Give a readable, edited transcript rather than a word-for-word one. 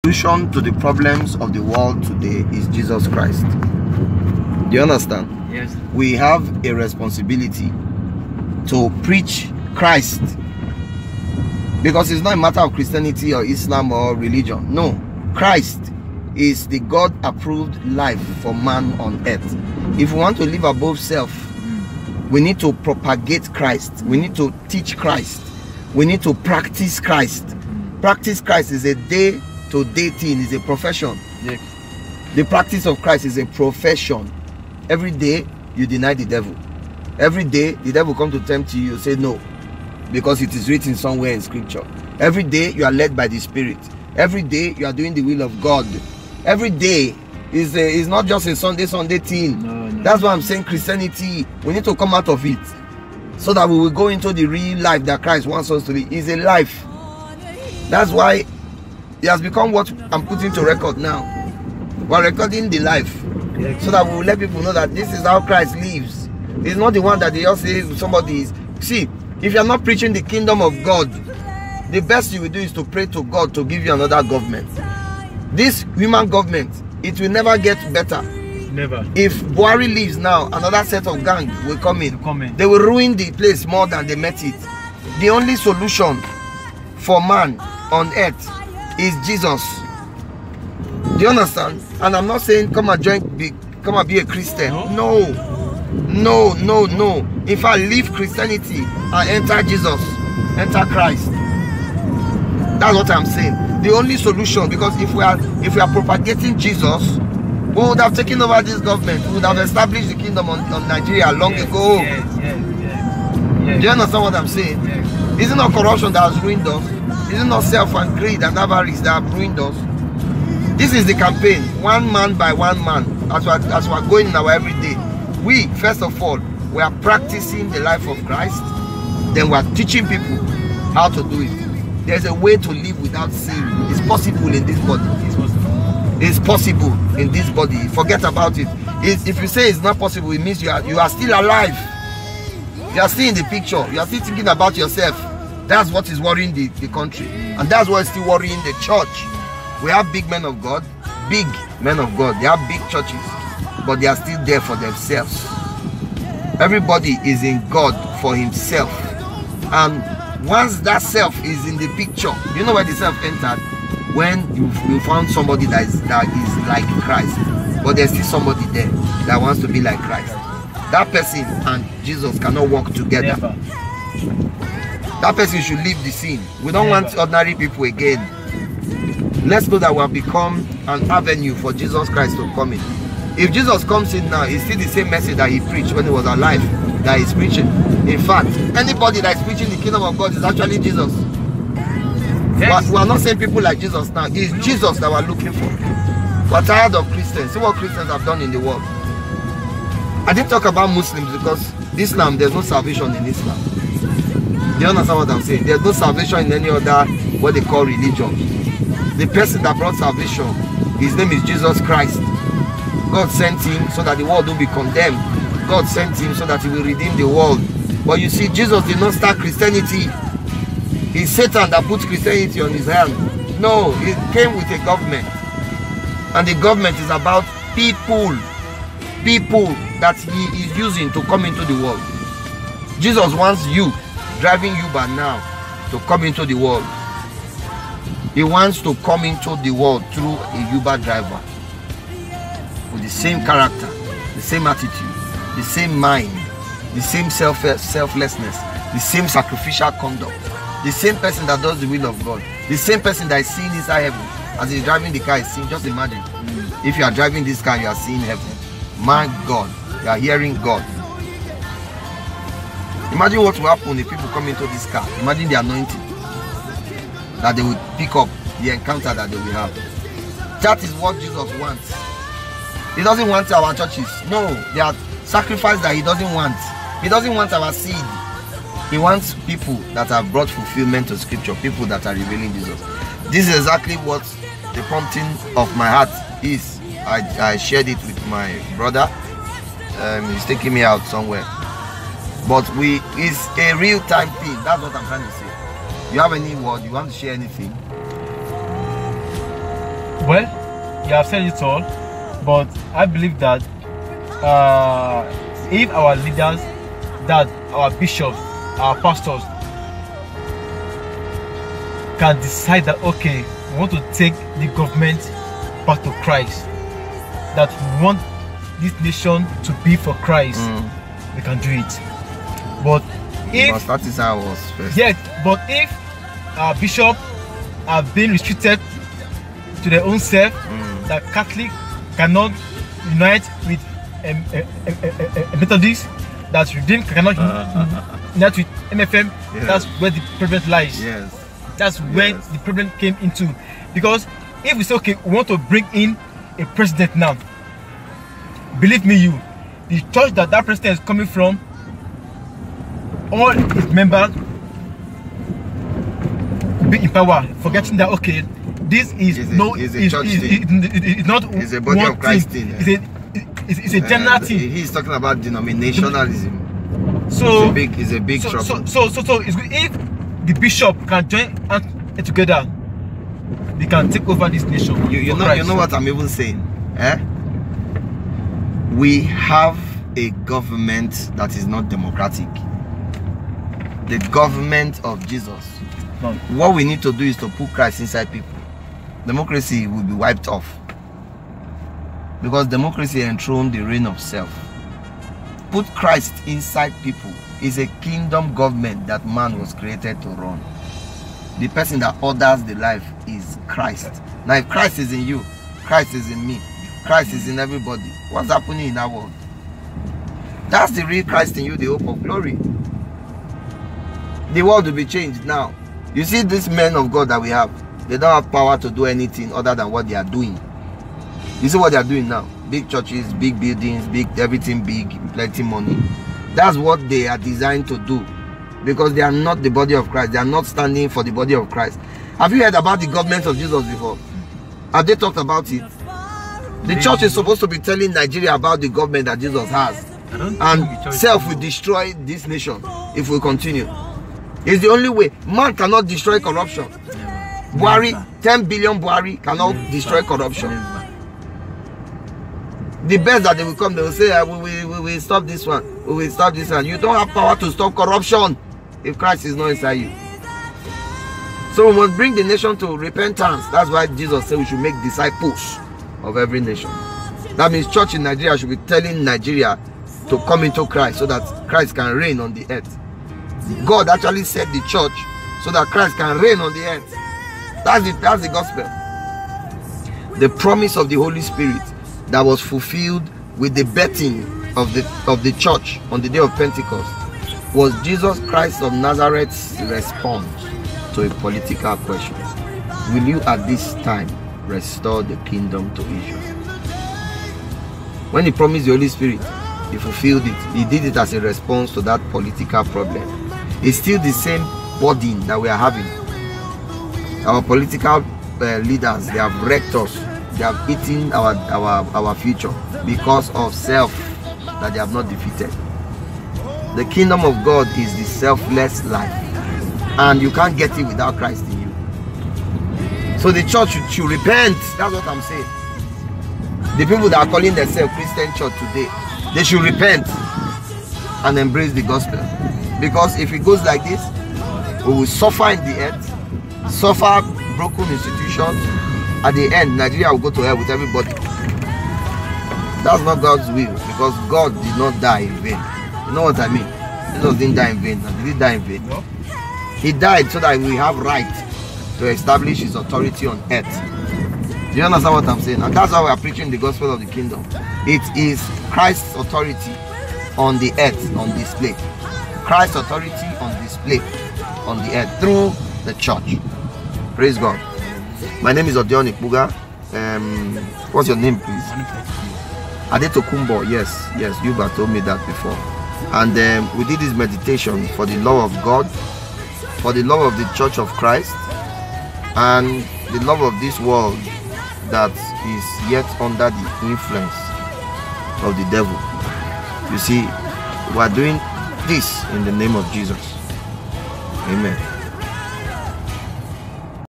solution to the problems of the world today is Jesus Christ. Do you understand? Yes. We have a responsibility to preach Christ, because it's not a matter of Christianity or Islam or religion. No, Christ is the God-approved life for man on earth. If we want to live above self, we need to propagate Christ. We need to teach Christ. We need to practice Christ. Practice Christ is a day-to-day thing, is a profession. Yes. The practice of Christ is a profession. Every day you deny the devil. Every day the devil comes to tempt you, you say no, because it is written somewhere in scripture. Every day you are led by the Spirit. Every day you are doing the will of God. Every day is not just a Sunday thing. No. That's why I'm saying Christianity, we need to come out of it so that we will go into the real life that Christ wants us to live. It's a life. That's why it has become what I'm putting to record now. We're recording the life, so that we will let people know that this is how Christ lives. It's not the one that they just say somebody is. See, if you're not preaching the kingdom of God, the best you will do is to pray to God to give you another government. This human government, it will never get better. Never. If Buhari leaves now, another set of gang will come in. They will ruin the place more than they met it. The only solution for man on earth is Jesus. Do you understand? And I'm not saying come and be a Christian. No. If I leave Christianity and enter Jesus, enter Christ. That's what I'm saying. The only solution, because if we are propagating Jesus, we would have taken over this government. We would have established the kingdom on Nigeria long ago. Yes. Do you understand what I'm saying? Yes. Is it not corruption that has ruined us? Is it not self and greed and avarice that have ruined us? This is the campaign, one man by one man, as we are going in our everyday. We, first of all, we are practicing the life of Christ. Then we are teaching people how to do it. There's a way to live without sin. It's possible in this body. It's possible in this body. Forget about it. If you say it's not possible, it means you are still alive. You are still in the picture. You are still thinking about yourself. That's what is worrying the country. And that's what is still worrying the church. We have big men of God. Big men of God. They have big churches. But they are still there for themselves. Everybody is in God for himself. And once that self is in the picture, you know where the self entered? When you found somebody that is like Christ, but there's still somebody there that wants to be like Christ. That person and Jesus cannot work together. Never. That person should leave the scene. We don't want ordinary people again. Let's know that we have become an avenue for Jesus Christ to come in. If Jesus comes in now, it's still the same message that he preached when he was alive that he's preaching. In fact, anybody that is preaching the kingdom of God is actually Jesus. Yes. We are not saying people like Jesus now. It's Jesus that we're looking for. We're tired of Christians. See what Christians have done in the world. I didn't talk about Muslims because Islam, there's no salvation in Islam. Do you understand what I'm saying? There's no salvation in any other, what they call religion. The person that brought salvation, his name is Jesus Christ. God sent him so that the world will be condemned. God sent him so that he will redeem the world. But you see, Jesus did not start Christianity. It's Satan that put Christianity on his hand. No, it came with a government. And the government is about people. People that he is using to come into the world. Jesus wants you, driving Uber now, to come into the world. He wants to come into the world through a Uber driver. With the same character, the same attitude, the same mind, the same selflessness, the same sacrificial conduct, the same person that does the will of God, the same person that is seeing inside heaven. As he's driving the car, he's seeing. Just imagine, if you are driving this car, you are seeing heaven. My God, you are hearing God. Imagine what will happen if people come into this car. Imagine the anointing that they will pick up, the encounter that they will have. That is what Jesus wants. He doesn't want our churches. No, there are sacrifices that he doesn't want. He doesn't want our seed. He wants people that have brought fulfillment to scripture, people that are revealing Jesus. This is exactly what the prompting of my heart is. I shared it with my brother. He's taking me out somewhere. But it's a real-time thing. That's what I'm trying to say. You have any word? You want to share anything? Well, you have said it all, but I believe that if our leaders, that our bishops, our pastors can decide that, okay, we want to take the government back to Christ, that we want this nation to be for Christ, we can do it. But if that is how it was first. Yes, but if our bishop have been restricted to their own self, that Catholic cannot unite with a Methodist, that Redeemed cannot unite with MFM, yes. That's where the problem lies. Yes. That's when the problem came into. Because if we say, okay, we want to bring in a president now, believe me, the church that president is coming from, all its members will be in power, forgetting that, okay, this is it's not it's a body of Christ thing. It's a general thing. He's talking about denominationalism. So it's a big trouble. So it's good if the bishop can join together, they can take over this nation. You know what I'm even saying? We have a government that is not democratic. The government of Jesus. No. What we need to do is to put Christ inside people. Democracy will be wiped off. Because democracy enthroned the reign of self. Put Christ inside people. It's a kingdom government that man was created to run. The person that orders the life is Christ. Now if Christ is in you, Christ is in me, Christ is in everybody, what's happening in our world? That's the real Christ in you, the hope of glory. The world will be changed now. You see these men of God that we have, they don't have power to do anything other than what they are doing. You see what they are doing now? Big churches, big buildings, big everything big, plenty money. That's what they are designed to do. Because they are not the body of Christ. They are not standing for the body of Christ. Have you heard about the government of Jesus before? Have they talked about it? The church is supposed to be telling Nigeria about the government that Jesus has. And self will destroy this nation if we continue. It's the only way. Man cannot destroy corruption. Buhari, 10 billion Buhari cannot destroy corruption. The best that they will come, they will say, we will stop this one. We will stop this one. You don't have power to stop corruption if Christ is not inside you. So we must bring the nation to repentance. That's why Jesus said we should make disciples of every nation. That means church in Nigeria should be telling Nigeria to come into Christ so that Christ can reign on the earth. God actually set the church so that Christ can reign on the earth. That's the gospel. The promise of the Holy Spirit that was fulfilled with the birthing of the church on the day of Pentecost was Jesus Christ of Nazareth's response to a political question. Will you at this time restore the kingdom to Israel? When he promised the Holy Spirit, he fulfilled it. He did it as a response to that political problem. It's still the same burden that we are having. Our political leaders, they have wrecked us. They have eaten our future because of self that they have not defeated. The kingdom of God is the selfless life, and you can't get it without Christ in you. So the church should repent. That's what I'm saying. The people that are calling themselves Christian church today, they should repent and embrace the gospel. Because if it goes like this, we will suffer in the earth, suffer broken institutions. At the end, Nigeria will go to hell with everybody. That's not God's will, because God did not die in vain. You know what I mean? Jesus didn't die in vain. Did he die in vain? No. He died so that we have right to establish his authority on earth. Do you understand what I'm saying? And that's why we are preaching the gospel of the kingdom. It is Christ's authority on the earth on display. Christ's authority on display on the earth through the church. Praise God. My name is Odion Ikbuga. What's your name, please? Adetokumbo. Yes, you've told me that before. And we did this meditation for the love of God, for the love of the Church of Christ, and the love of this world that is yet under the influence of the devil. You see, we are doing this in the name of Jesus. Amen.